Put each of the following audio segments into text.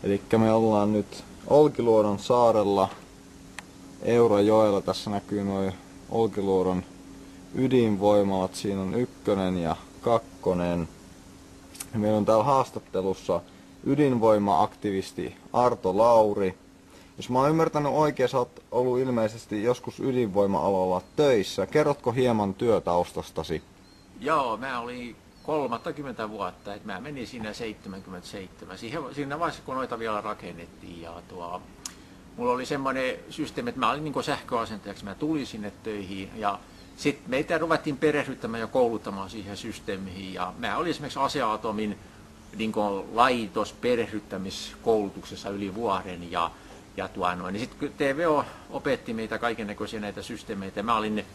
Eli me ollaan nyt Olkiluodon saarella, Eurajoella. Tässä näkyy noin Olkiluodon ydinvoimalat. Siinä on 1 ja 2. Meillä on täällä haastattelussa ydinvoima-aktivisti Arto Lauri. Jos mä oon ymmärtänyt oikein, sä oot ollut ilmeisesti joskus ydinvoima-alalla töissä. Kerrotko hieman työtaustastasi? Joo, mä olin 30 vuotta, että mä menin siinä 77. Siinä vaiheessa, kun noita vielä rakennettiin. Ja mulla oli semmoinen systeemi, että mä olin niin sähköasentajaksi, mä tulin sinne töihin. Ja sitten meitä ruvettiin perehdyttämään ja kouluttamaan siihen systeemiin. Ja mä olin esimerkiksi Aseatomin niin laitosperehdyttämiskoulutuksessa yli vuoden. Niin sitten TVO opetti meitä kaikennäköisiä näitä systeemeitä. Mä olin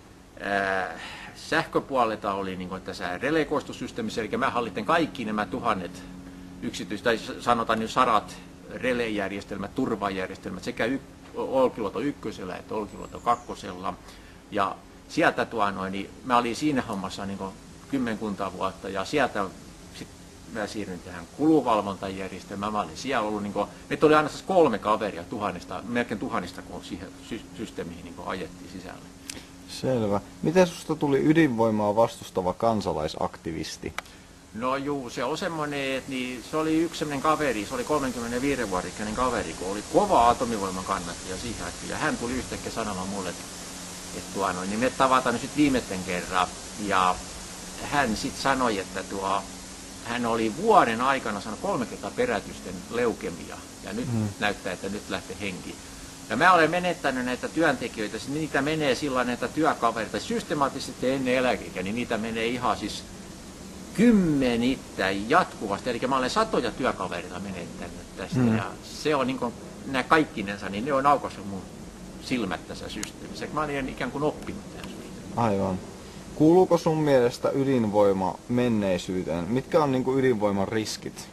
sähköpuolelta oli niin tässä relekoistosysteemissä, eli mä hallitsen kaikki nämä 1000 tai sanotaan nyt 100 relejärjestelmät, turvajärjestelmät sekä Olkiluoto 1 että Olkiluoto 2. Ja sieltä niin mä olin siinä hommassa niin 10 vuotta ja sieltä mä siirryin tähän kulunvalvontajärjestelmään. Mä olin siellä ollut, meitä oli aina 3 kaveria melkein 1000, kun siihen systeemiin ajettiin sisälle. Selvä. Miten susta tuli ydinvoimaa vastustava kansalaisaktivisti? No juu, se on semmoinen, että se oli yksi semmoinen kaveri, se oli 35-vuotiainen kaveri, kun oli kova atomivoiman kannattaja siihen. Ja hän tuli yhtäkkiä sanomaan mulle, että niin me tavataan nyt sitten viimeisten kerran. Ja hän sitten sanoi, että hän oli vuoden aikana saanut 3 kertaa perätysten leukemia. Ja nyt näyttää, että nyt lähtee henki. Ja mä olen menettänyt näitä työntekijöitä, siis niitä menee sillä näitä työkavereita systemaattisesti ennen eläkeikää, niin niitä menee ihan siis kymmenittäin jatkuvasti. Eli mä olen satoja työkavereita menettänyt tästä ja se on niin kuin, nämä kaikkinensa, niin ne on aukaissut mun silmät tässä systeemissä. Mä olen ikään kuin oppinut tähän systeemiin. Aivan. Kuuluuko sun mielestä ydinvoima menneisyyteen? Mitkä on niin kuin ydinvoiman riskit?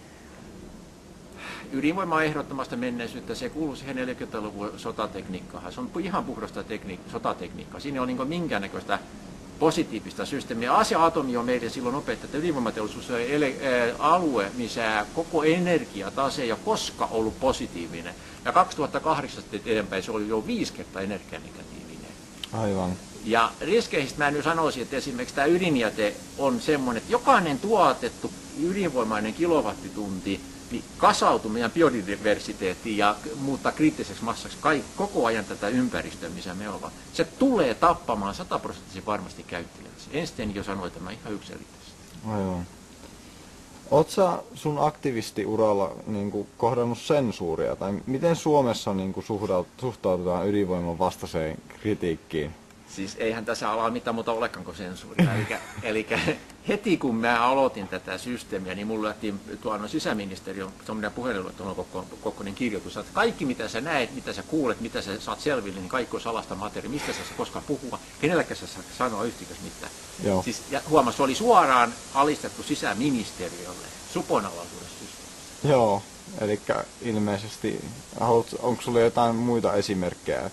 Ydinvoima on ehdottomasti menneisyyttä, se kuuluu siihen 40-luvun sotatekniikkaan. Se on ihan puhdasta sotatekniikkaa. Siinä on niin minkäännäköistä positiivista systeemiä. Asia-atomi on meille silloin opettanut, että ydinvoimateollisuus on alue, missä koko energiatase ei ole koskaan ollut positiivinen. Ja 2008 eteenpäin se oli jo 5 kertaa energianegatiivinen. Aivan. Ja riskeistä mä nyt sanoisin, että esimerkiksi tämä ydinjäte on semmoinen, että jokainen tuotettu ydinvoimainen kilowattitunti niin kasautuu meidän biodiversiteettiin ja muuttaa kriittiseksi massaksi koko ajan tätä ympäristöä, missä me ollaan. Se tulee tappamaan 100% varmasti käyttäjänsä. Einstein jo sanoi tämän ihan yksilöllisesti. Aivan. Oletko sä sun aktivistiuralla kohdannut sensuuria? Tai miten Suomessa suhtaudutaan ydinvoiman vastaiseen kritiikkiin? Siis eihän tässä ala mitään muuta olekaan kuin sensuuria. Eli heti kun mä aloitin tätä systeemiä, niin mulle lähtiin sisäministeriön puhelinluettelon kokoinen kirjoitus, että kaikki mitä sä näet, mitä sä kuulet, mitä sä saat selville, niin kaikki on salasta materiaa, mistä sä koskaan puhua, kenelläkään sä sanoa yhtikäs mitään. Joo. Siis, ja huomas, se oli suoraan alistettu sisäministeriölle, supon alaisuudessa systeemissä. Joo, eli ilmeisesti, onko sulla jotain muita esimerkkejä?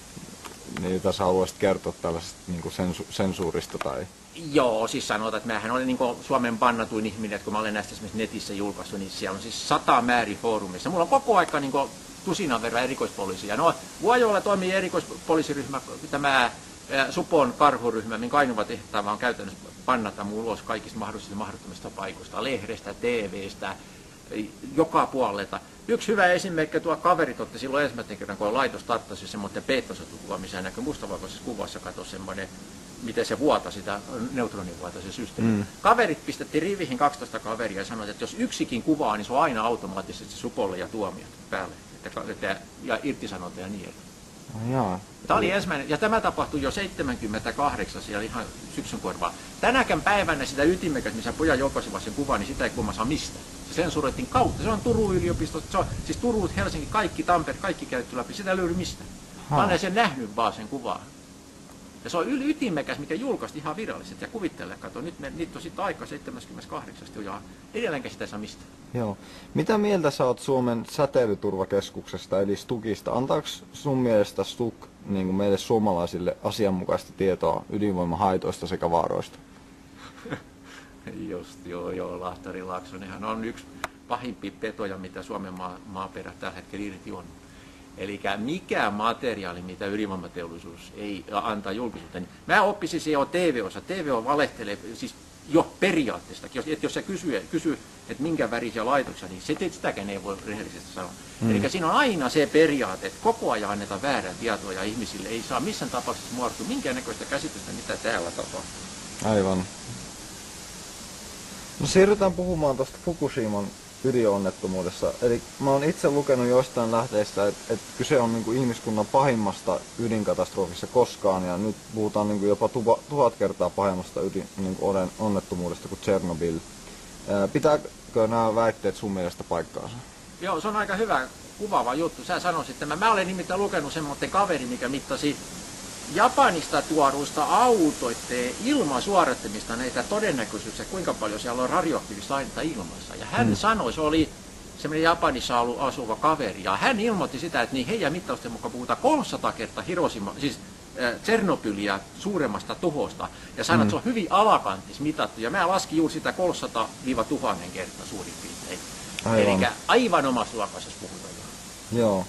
Niitä sä haluaisit kertoa tällaisesta sensuurista tai? Joo, siis sanotaan, että mähän olen Suomen bannatuin ihminen, että kun mä olen näistä esimerkiksi netissä julkaissut, niin siellä on siis 100 määrin foorumissa. Mulla on koko aika tusinan verran erikoispoliisia. No, Vuojoella toimii erikoispoliisiryhmä, tämä Supon karhuryhmä, minkä ainoa tehtävä on käytännössä bannata mun ulos kaikista mahdollisista mahdottomista paikoista, lehdestä, TV:stä, joka puolelta. Yksi hyvä esimerkki, tuo kaverit otti silloin ensimmäisen kerran, kun laitos starttasi semmoinen beta-sotukuva, missä näkyy mustavalkoisessa kuvassa, kato semmoinen, miten se vuota sitä neutronivuota se systeemi. Kaverit pistettiin rivihin 12 kaveria ja sanoivat, että jos yksikin kuvaa, niin se on aina automaattisesti supolle ja tuomiot päälle. Ja irtisanota ja niin edelleen. Tämä oli ensimmäinen, ja tämä tapahtui jo 78 siellä ihan syksyn korvaa. Tänäkään päivänä sitä ytimekäs, missä pojan julkaisivat sen kuvan, niin sitä ei kumma saa mistään. Se sensuroitiin kautta. Se on Turun yliopisto, se on, siis Turun, Helsinki, kaikki, Tampere, kaikki käytetty läpi. Sitä ei löydy mistään. Mä olen sen nähnyt vaan sen kuvan. Ja se on ytimekäs, mikä julkaisi ihan virallisesti. Ja kuvittele, kato, nyt niitä on sitten aika 78 ja edelleenkin sitä ei saa mistään. Joo. Mitä mieltä sä oot Suomen säteilyturvakeskuksesta eli STUKista? Antaako sun mielestä STUK meille suomalaisille asianmukaista tietoa ydinvoimahaitoista sekä vaaroista? Just joo, Lahtari Laaksonenhan on yksi pahimpia petoja, mitä Suomen maaperä tällä hetkellä irti on. Eli mikä materiaali, mitä ydinvoimateollisuus ei antaa julkisuuteen. Mä oppisin se jo TV-osa. TV valehtelee siis jo periaatteesta. Jos sä kysyy, että minkä värisiä laitoksia, niin sitäkään ei voi rehellisesti sanoa. Eli siinä on aina se periaate, että koko ajan annetaan väärää tietoa ja ihmisille ei saa missään tapauksessa muodostua minkäännäköistä käsitystä, mitä täällä tapahtuu. Aivan. No siirrytään puhumaan tuosta Fukushiman ydinonnettomuudessa. Eli mä oon itse lukenut jostain lähteistä, että kyse on niinku ihmiskunnan pahimmasta ydinkatastrofista koskaan, ja nyt puhutaan niinku jopa 1000 kertaa pahimmasta onnettomuudesta kuin Tšernobyl. Pitääkö nämä väitteet sun mielestä paikkaansa? Joo, se on aika hyvä, kuvaava juttu. Sä sanoisit, että mä olen nimittäin lukenut semmoinen kaveri, mikä mittasi Japanista tuoduista autoitteen ilmasuodattimista näitä todennäköisyyksiä, kuinka paljon siellä on radioaktiivista ainetta ilmassa. Ja hän sanoi, se oli semmoinen Japanissa asuva kaveri, ja hän ilmoitti sitä, että niin heidän mittausten mukaan puhutaan 300 kertaa Tšernobylia suuremmasta tuhosta. Ja sanoi, että se on hyvin alakantis mitattu, ja mä laskin juuri sitä 300-1000 kertaa suurin piirtein. Eli aivan omassa luokassa puhutaan. Joo.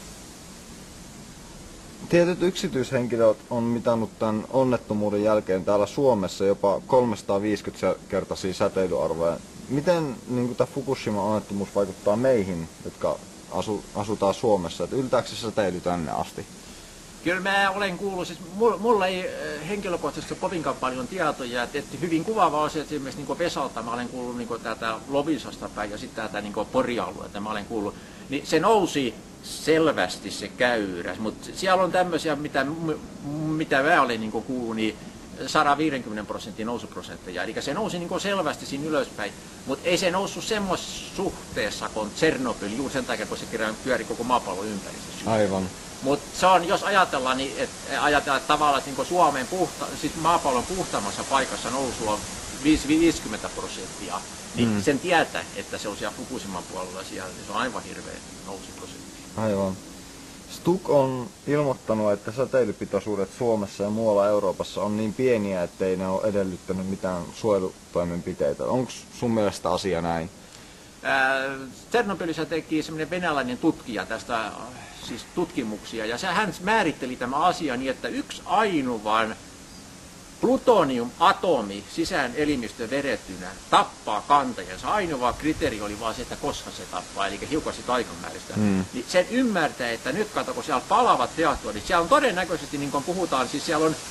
Tietyt yksityishenkilöt on mitannut tämän onnettomuuden jälkeen täällä Suomessa jopa 350-kertaisia säteilyarvoja. Miten niin tämä Fukushima-onnettomuus vaikuttaa meihin, jotka asutaan Suomessa? Et yltääkö se säteily tänne asti? Kyllä mä olen kuullut, siis mulla ei henkilökohtaisesti kovinkaan paljon tietoja, että hyvin kuvaava asia, että esimerkiksi niin Vesalta mä olen kuullut niin täältä Lovisasta päin ja sitten täältä niin Pori-alueelta mä olen kuullut, niin se nousi selvästi se käyrä, mutta siellä on tämmöisiä, mitä mä olen niin kuullut, niin 150% nousuprosentteja, eli se nousi niin selvästi siinä ylöspäin, mutta ei se noussut semmoisessa suhteessa kuin Tšernobyl, juuri sen takia, kun se pyöri koko maapallon ympäristössä. Aivan. Mutta se on, jos ajatellaan, niin ajatellaan että tavallaan, että niin Suomen siis maapallon puhtaammassa paikassa nousu on 50%, niin sen tietää, että se on siellä Fukushiman puolella siellä, niin se on aivan hirveä nousuprosentti. Aivan. STUK on ilmoittanut, että säteilypitoisuudet Suomessa ja muualla Euroopassa on niin pieniä, ettei ne ole edellyttänyt mitään suojelutoimenpiteitä. Onko sun mielestä asia näin? Tšernobylissä teki semmoinen venäläinen tutkija tästä siis tutkimuksia, ja hän määritteli tämä asia niin, että yksi ainoa plutoniumatomi sisään elimistöön vedettynä tappaa kantajansa. Ainoa kriteeri oli vaan se, että koska se tappaa, eli hiukan sitä aikamääristä. Niin sen ymmärtää, että nyt kato, kun siellä palavat reaktorit, siellä on todennäköisesti, niin kuin puhutaan, siis siellä on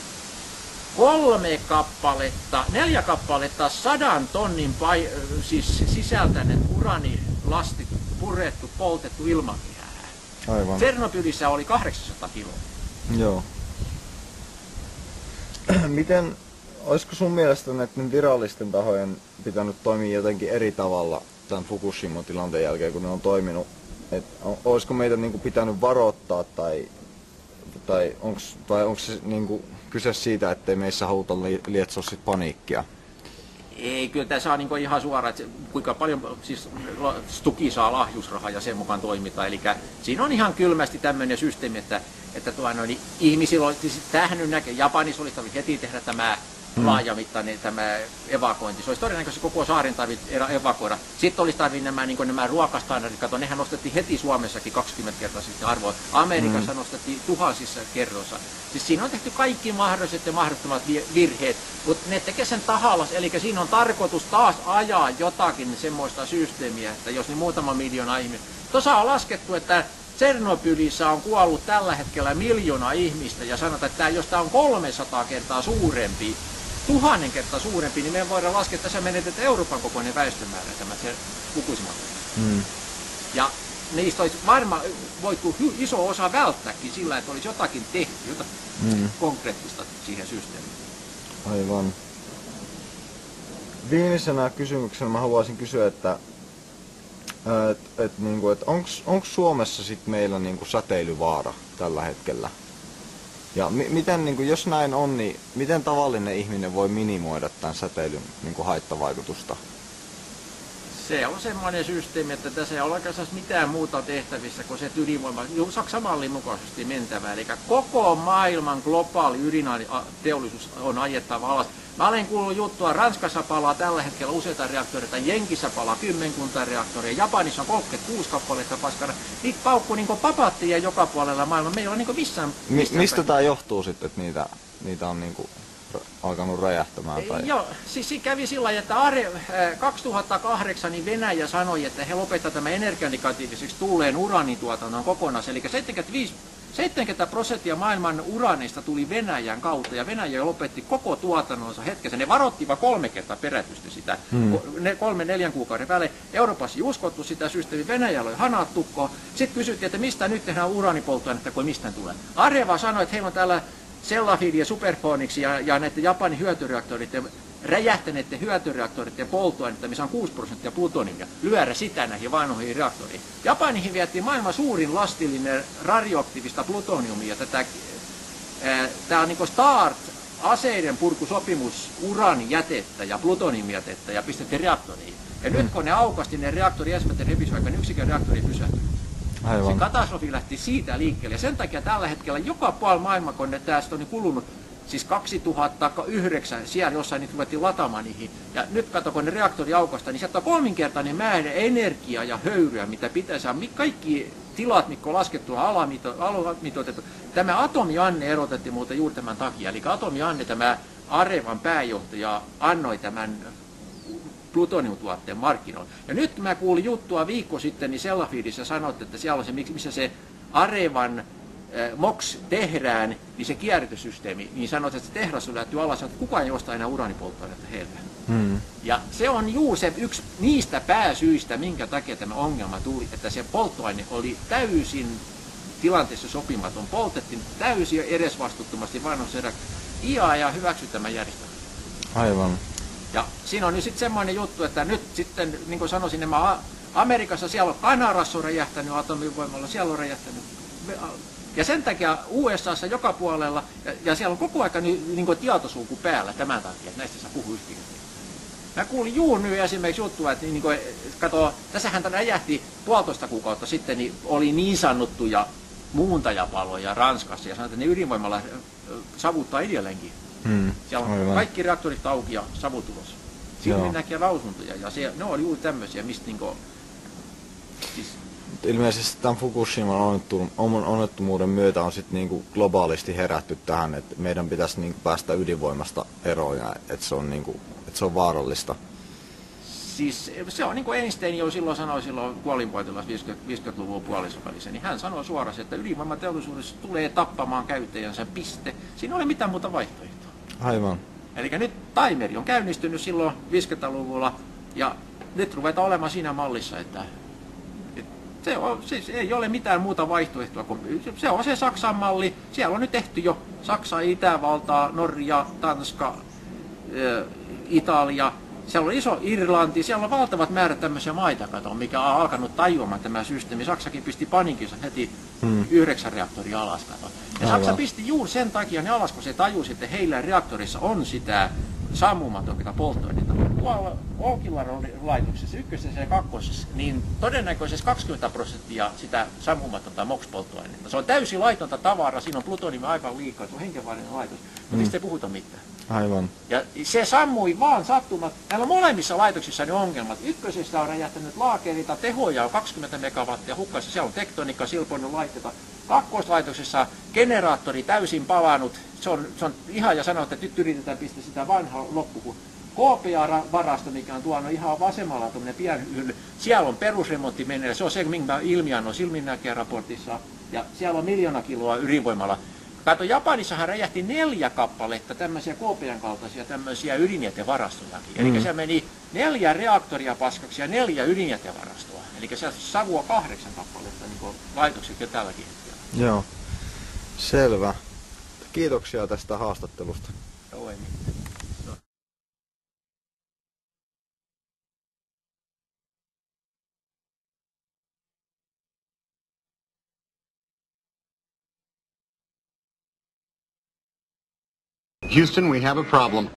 4 kappaletta 100 tonnin siis sisältäneet uranilastit purettu, poltettu ilmakehää. Aivan. Tšernobylissä oli 800 kiloa. Joo. Miten, olisiko sun mielestä näiden virallisten tahojen pitänyt toimia jotenkin eri tavalla tämän Fukushima-tilanteen jälkeen, kun ne on toiminut? Olisiko meitä niin kuin pitänyt varoittaa tai onko se niin kuin kyse siitä, ettei meissä haluta lietsoa sit paniikkia? Ei, kyllä tässä on niin ihan suora, että kuinka paljon siis STUKi saa lahjusrahaa ja sen mukaan toimitaan. Eli siinä on ihan kylmästi tämmöinen systeemi, että niin ihmisillä olisi, siis tämähän nyt näkee, Japanissa olisi tarvitse heti tehdä tämä laajamittainen tämä evakuointi. Se olisi todennäköisesti koko saaren tarvitse evakuoida. Sitten olisi tarvitse nämä ruokastandardit, kato, nehän nostettiin heti Suomessakin 20 kertaa sitten arvoa. Amerikassa nostettiin tuhansissa kerroissa. Siis siinä on tehty kaikki mahdolliset ja mahdottomat virheet, mutta ne tekee sen tahallas, eli siinä on tarkoitus taas ajaa jotakin semmoista systeemiä, että jos niin muutama miljoona ihmistä. Tuossa on laskettu, että Tšernobylissä on kuollut tällä hetkellä 1 miljoonaa ihmistä ja sanotaan, että jos tämä on 300 kertaa suurempi, 1000 kertaa suurempi, niin me voidaan laskea, että tässä menetetään Euroopan kokoinen väestömäärä tämä Fukushima. Ja niistä olisi varmaan voitu iso osa välttääkin sillä, että olisi jotakin tehty, jotakin konkreettista siihen systeemiin. Aivan. Viimeisenä kysymyksenä mä haluaisin kysyä, että onko Suomessa sit meillä niinku säteilyvaara tällä hetkellä? Ja miten, niinku, jos näin on, niin miten tavallinen ihminen voi minimoida tämän säteilyn niinku haittavaikutusta? Se on semmoinen systeemi, että tässä ei ole oikeastaan mitään muuta tehtävissä kuin se ydinvoima, Saksan mallin mukaisesti mentävä. Eli koko maailman globaali ydinateollisuus on ajettava alas. Mä olen kuullut juttua, Ranskassa palaa tällä hetkellä useita reaktoreita, Jenkissä palaa 10 reaktoria, Japanissa on 36 kappaletta paskana. Niitä paukkuu niin papattia joka puolella maailmaa. Me ei ole niin missään mistä tämä johtuu sitten, että niitä on niin alkanut räjähtämään? Tai... Joo, siis kävi sillä lailla, että 2008 niin Venäjä sanoi, että he lopettavat tämän energianegatiiviseksi tulleen uraanituotannon kokonaan. Eli 70% maailman uraaneista tuli Venäjän kautta ja Venäjä lopetti koko tuotannonsa hetkessä. Ne varottivat 3 kertaa perätystä sitä, 3-4 kuukauden välein. Euroopassa ei uskottu sitä systeemiä, Venäjällä oli hanat tukkoon. Sitten kysyttiin, että mistä nyt tehdään uraanipolttoainetta, kun mistään tulee. Areva sanoi, että heillä on täällä Sellafield ja Superphoenix ja näiden Japanin hyötyreaktoreiden, räjähtäneiden hyötyreaktoreiden polttoainetta, missä on 6% plutoniumia, lyödä sitä näihin vanhoihin reaktoriin. Japanihin vietiin maailman suurin lastillinen radioaktiivista plutoniumia. Tämä on niin START, aseiden purkusopimus, uraanijätettä ja plutoniumijätettä ja pistettiin reaktoriin. Ja nyt kun ne aukasti ne reaktori ensimmäisen revisioikan, niin yksikään reaktori pysähtyi. Se katastrofi lähti siitä liikkeelle. Ja sen takia tällä hetkellä joka puolella maailmaa, kun tästä on kulunut, siis 2009, siellä jossain niitä ruvettiin lataamaan niihin. Ja nyt kato, kun ne reaktori aukasta, niin sieltä on 3-kertainen määrä energiaa ja höyryä, mitä pitäisi. Kaikki tilat, mitkä on laskettu alamitoitettu. Tämä atomianne erotettiin muuten juuri tämän takia. Eli atomianne, tämä Arevan pääjohtaja, annoi tämän plutoniumtuotteen markkinoille. Ja nyt mä kuulin juttua viikko sitten, niin Sellafieldissä sanoitte, että siellä on se, missä se Arevan MOX tehdään, niin se kierrätyssysteemi, niin sanoit, että se tehdas on lähty alas, että kukaan ei osta enää uraanipolttoainetta heiltä. Ja se on juuri se yksi niistä pääsyistä, minkä takia tämä ongelma tuli, että se polttoaine oli täysin tilanteessa sopimaton. Poltettiin täysin edesvastuuttomasti vanhoissa IAEA hyväksyi tämän järjestelmän. Aivan. Ja siinä on nyt sitten semmoinen juttu, että nyt sitten, niin kuin sanoisin, nämä Amerikassa, siellä on Kanadassa on räjähtänyt atomivoimalla, siellä on räjähtänyt. Ja sen takia USAssa joka puolella, ja siellä on koko ajan niin tietosulku päällä tämän takia, että näistä saa puhua yhtiöitä. Mä kuulin juuri nyt esimerkiksi juttua, että niin kuin, kato, tässähän räjähti 1,5 kuukautta sitten, niin oli niin sanottuja muuntajapaloja Ranskassa, ja sanotaan, että ne ydinvoimalla savuttaa edelleenkin. Siellä on kaikki reaktorit auki ja savutulos. Siinä näkee lausuntoja, ja ne oli juuri tämmöisiä, mistä niinku... Siis... Ilmeisesti tämän Fukushiman onnettomuuden myötä on sitten niinku globaalisti herätty tähän, että meidän pitäisi niinku päästä ydinvoimasta eroon, ja että se on vaarallista. Siis se on niin kuin Einstein jo silloin sanoi kuolinpotilaassa 50-luvun puolivälissä, niin hän sanoi suoraan, että ydinvoimateollisuudessa tulee tappamaan käyttäjänsä piste. Siinä ei ole mitään muuta vaihtoehtoa. Aivan. Eli nyt timeri on käynnistynyt silloin 50-luvulla ja nyt ruvetaan olemaan siinä mallissa, että siis ei ole mitään muuta vaihtoehtoa kuin se on se Saksan malli. Siellä on nyt tehty jo Saksa, Itävaltaa, Norja, Tanska, Italia. Siellä on iso Irlanti, siellä on valtavat määrät tämmöisiä maita, mikä on alkanut tajuamaan tämä systeemi. Saksakin pisti paniikissa heti 9 reaktoria alas. Ja Saksa pisti juuri sen takia ne alas, kun se tajusi, että heillä reaktorissa on sitä sammumatonta polttoainetta. Tuolla Olkiluodon laitoksessa, ykkösessä ja kakkosessa, niin todennäköisesti 20% sitä sammumatonta MOX-polttoainetta. Se on täysin laitonta tavaraa, siinä on plutoniumia aivan liikaa, se on hengenvaarallinen laitos, mutta niistä ei puhuta mitään. Aivan. Ja se sammui vaan sattumat. Näillä molemmissa laitoksissa ne ongelmat. Ykkösessä on räjähtänyt laakereita, tehoja on 20 megawattia hukkaissa, siellä on tektonikka, silpoinut laitteita. Kakkoslaitoksessa generaattori täysin palannut. Se on ihan ja sanoo, että nyt yritetään pistää sitä vanhaa loppuun. KPA-varasto, mikä on tuonut ihan vasemmalla tuommoinen pieni, siellä on perusremontti menneellä. Se on se, minkä ilmiannon silminnäkijä raportissa. Ja siellä on 1 000 000 kiloa ydinvoimalla. Kato, Japanissahan räjähti 4 kappaletta tämmöisiä KPA:n kaltaisia tämmöisiä ydinjätevarastojakin. Eli siellä meni 4 reaktoria paskaksi ja 4 ydinjätevarastoa. Eli siellä savua 8 kappaletta niin laitokset jo tälläkin hetkellä. Joo, selvä. Kiitoksia tästä haastattelusta. Joo, ei mitään. Houston, we have a problem.